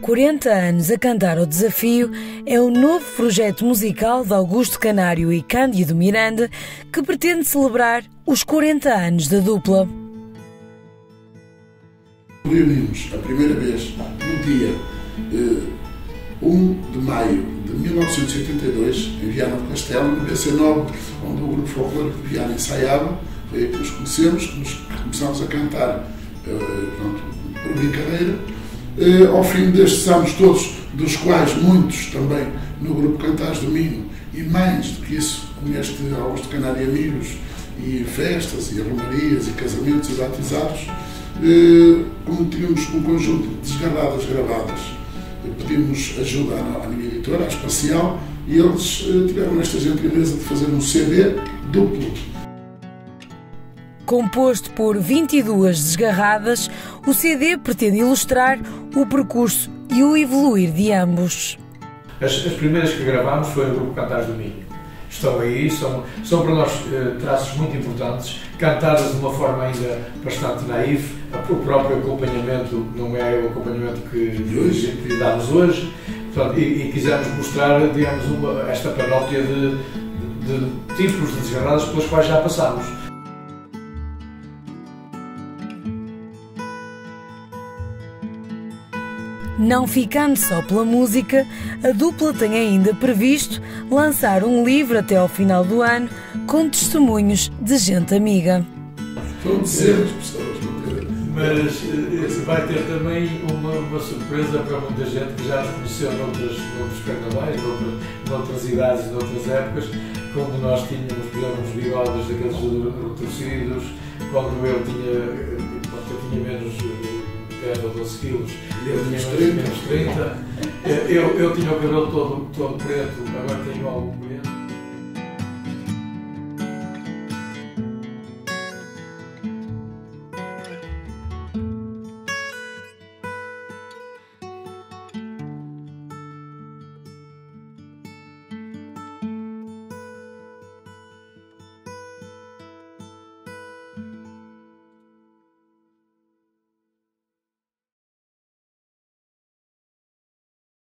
40 anos a cantar ao desafio é o novo projeto musical de Augusto Canário e Cândido Miranda que pretende celebrar os 40 anos da dupla. Reunimos a primeira vez no dia 1 de maio de 1982 em Viana do Castelo, no BC9, onde o grupo folclórico de Viana ensaiava. Foi aí que nos conhecemos, que começámos a cantar por brincadeira. Ao fim destes anos todos, dos quais muitos também no grupo Cantares do Minho, e mais do que isso, com este Augusto Canário e amigos, e festas, e romarias, e casamentos, e batizados, como tínhamos um conjunto de desgarradas gravadas, pedimos ajuda à minha editora, à Espacial, e eles tiveram esta gentileza de fazer um CD duplo. Composto por 22 desgarradas, o CD pretende ilustrar o percurso e o evoluir de ambos. As primeiras que gravámos foi no grupo Cantares do Minho. Estão aí, são para nós traços muito importantes, cantadas de uma forma ainda bastante naif. O próprio acompanhamento não é o acompanhamento que damos hoje. Portanto, e quisemos mostrar, digamos, esta panóplia de tipos de desgarradas pelas quais já passámos. Não ficando só pela música, a dupla tem ainda previsto lançar um livro até ao final do ano com testemunhos de gente amiga. São dezenas de pessoas, mas vai ter também uma surpresa para muita gente que já nos conheceu noutros carnavais, noutras idades, noutras épocas, quando nós tínhamos, por exemplo, uns bigodes daqueles retorcidos, quando eu tinha menos 10 ou 12 quilos, eu tinha menos 30, eu tinha o cabelo todo preto, agora tenho algo preto.